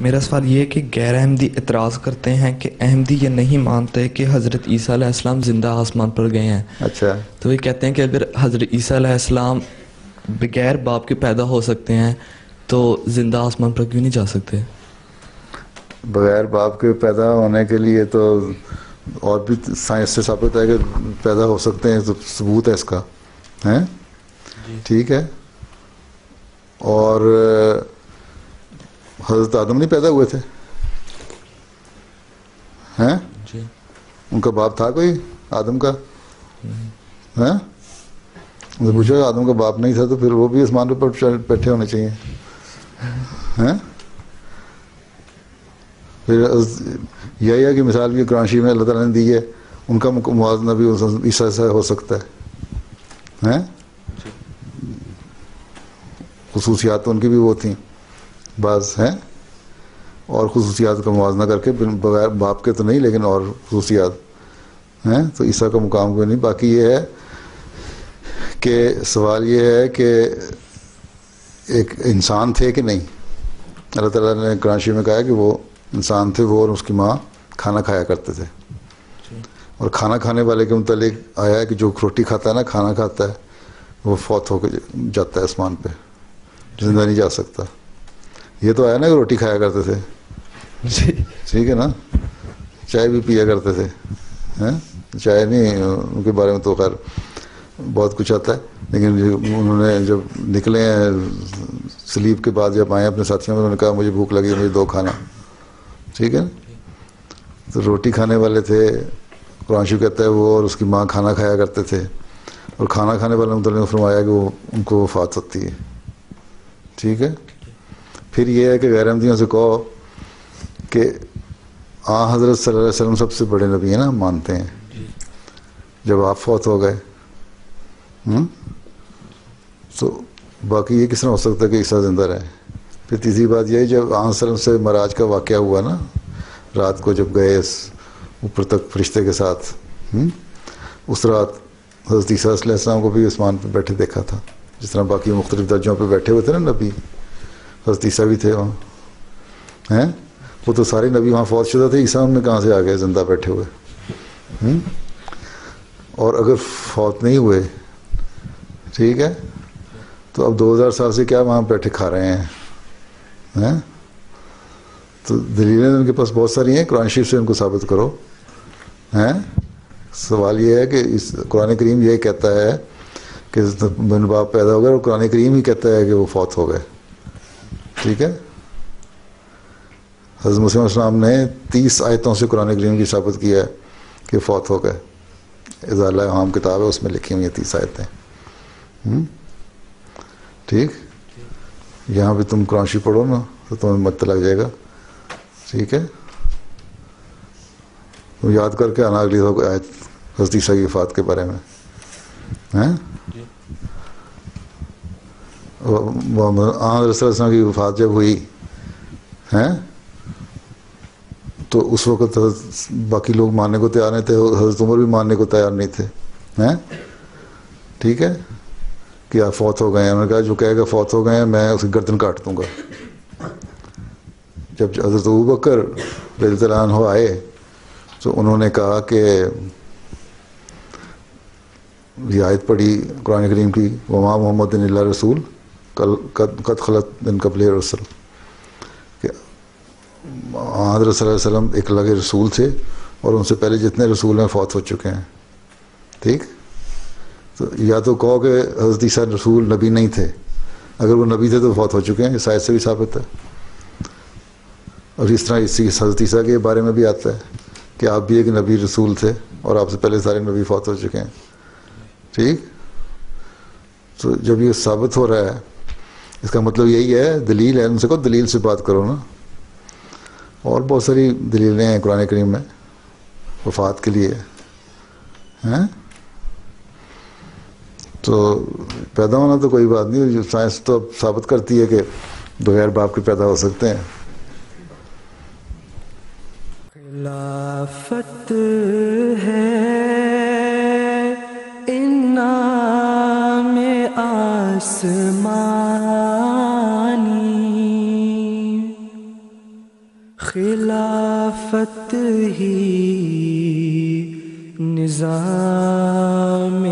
میرا سوال یہ ہے کہ غیر احمدی اعتراض کرتے ہیں کہ احمدی یہ نہیں مانتے کہ حضرت عیسیٰ علیہ السلام زندہ آسمان پر گئے ہیں. اچھا. تو یہ کہتے ہیں کہ اگر حضرت عیسیٰ علیہ السلام بغیر باپ کے پیدا ہو سکتے ہیں تو زندہ آسمان پر کیوں نہیں جا سکتے؟ بغیر باپ کے پیدا ہونے کے لیے تو اور بھی سائنس سے ثابت ہے کہ پیدا ہو سکتے ہیں، تو ثبوت ہے اس کا ہے. ٹھیک ہے. اور حضرت آدم نہیں پیدا ہوئے تھے ہیں؟ جی. ان کا باپ تھا کوئی آدم کا؟ ہیں؟ پوچھو آدم کا باپ نہیں تھا تو پھر وہ بھی آسمان پر بیٹھے ہونے چاہیے ہیں. پھر یہی ہے کہ مثال کی قرآن شریف میں اللہ تعالیٰ نے دی ہے، ان کا موازنہ بھی عیسیٰ سے ہو سکتا ہے ہیں. خصوصیات ان کی بھی وہ تھیں بعض ہیں، اور خصوصیات کا موازنہ کر کے بغیر باپ کے تو نہیں لیکن اور خصوصیات ہیں، تو عیسیٰ کا مقام کوئی نہیں. باقی یہ ہے کہ سوال یہ ہے کہ ایک انسان تھے کہ نہیں. اللہ تعالیٰ نے قرآن شریف میں کہا ہے کہ وہ انسان تھے، وہ اور اس کی ماں کھانا کھایا کرتے تھے. اور کھانا کھانے والے کے متعلق آیا ہے کہ جو روٹی کھاتا ہے نا، کھانا کھاتا ہے، وہ فوت ہو کے جاتا ہے آسمان پہ، زندہ نہیں جا سکتا. یہ تو آیا نا کہ روٹی کھایا کرتے تھے. ٹھیک ہے نا. چائے بھی پیا کرتے تھے ہیں. چائے نہیں، ان کے بارے میں تو خیر بہت کچھ آتا ہے، لیکن انہوں نے جب نکلے ہیں سلیب کے بعد، جب آئے اپنے ساتھیوں میں، انہوں نے کہا مجھے بھوک لگی، مجھے دو کھانا. ٹھیک ہے. تو روٹی کھانے والے تھے. قرآن شریف کہتا ہے وہ اور اس کی ماں کھانا کھایا کرتے تھے، اور کھانا کھانے والے متعلق نے فرمایا کہ وہ ان کو وفات ہوتی ہے. ٹھیک ہے. پھر یہ ہے کہ غیر احمدیوں سے کہو کہ حضرت صلی اللہ علیہ وسلم سب سے بڑے نبی ہیں نا، مانتے ہیں. جب آپ فوت ہو گئے تو باقی یہ کس طرح ہو سکتا ہے کہ عیسیٰ زندہ رہے. پھر تیسری بات یہ ہے، جب صلی اللہ علیہ وسلم سے معراج کا واقعہ ہوا نا، رات کو جب گئے اوپر تک فرشتے کے ساتھ، اس رات حضرت عیسیٰ علیہ السلام کو بھی آسمان پہ بیٹھے دیکھا تھا، جس طرح باقی مختلف درجوں پہ بیٹھے ہوئے تھے نا نبی. حضرت عیسیٰ بھی تھے وہاں ہیں. وہ تو سارے نبی وہاں فوت شدہ تھے، عیسیٰ ان میں کہاں سے آ گئے زندہ بیٹھے ہوئے. اور اگر فوت نہیں ہوئے، ٹھیک ہے، تو اب 2000 سال سے کیا وہاں بیٹھے کھا رہے ہیں. تو دلیلیں ان کے پاس بہت ساری ہیں، قرآن شریف سے ان کو ثابت کرو ہیں. سوال یہ ہے کہ اس قرآن کریم یہ کہتا ہے کہ بن باپ پیدا ہو گئے، اور قرآن کریم ہی کہتا ہے کہ وہ فوت ہو گئے. ٹھیک ہے. حضرت مسیح علیہ السلام نے 30 آیتوں سے قرآن کریم کی ثابت کیا ہے کہ فوت ہو گئے. اضالہ عام کتاب ہے، اس میں لکھی ہوئی ہیں 30 آیتیں. ٹھیک. یہاں پہ تم قرآن شریف پڑھو نا تو تمہیں مت لگ جائے گا. ٹھیک ہے. تم یاد کر کے آنا اگلی آیت حضرت عیسیٰ کی وفات کے بارے میں ہیں. حضرت صلی اللہ علیہ وسلم کی وفات جب ہوئی ہیں تو اس وقت باقی لوگ ماننے کو تیار نہیں تھے، حضرت عمر بھی ماننے کو تیار نہیں تھے ہیں. ٹھیک ہے. کہ آپ فوت ہو گئے ہیں. انہوں نے کہا جو کہے گا فوت ہو گئے ہیں میں اس کی گردن کاٹ دوں گا. جب حضرت ابوبکر رضی اللہ عنہ آئے تو انہوں نے کہا کہ یہ آیت پڑھی قرآن کریم کی، وما محمد الا رسول قد خلت من قبلہ الرسل، کہ حضرت صلی اللہ علیہ وسلم ایک اللہ کے رسول تھے اور ان سے پہلے جتنے رسول ہیں فوت ہو چکے ہیں. ٹھیک. تو یا تو کہو کہ حضرت عیسیٰ رسول نبی نہیں تھے، اگر وہ نبی تھے تو فوت ہو چکے ہیں، اس آیت سے بھی ثابت ہے. اور اس طرح اسی حضرت عیسیٰ کے بارے میں بھی آتا ہے کہ آپ بھی ایک نبی رسول تھے اور آپ سے پہلے سارے نبی فوت ہو چکے ہیں. ٹھیک. تو جب یہ ثابت ہو رہا ہے، اس کا مطلب یہی ہے، دلیل ہے. ان سے کہو دلیل سے بات کرو نا. اور بہت ساری دلیلیں ہیں قرآن کریم میں وفات کے لیے ہیں. تو پیدا ہونا تو کوئی بات نہیں، سائنس تو اب ثابت کرتی ہے کہ بغیر باپ کے پیدا ہو سکتے ہیں. خلافت ہے انعام آسمانی، خلافت ہی نظام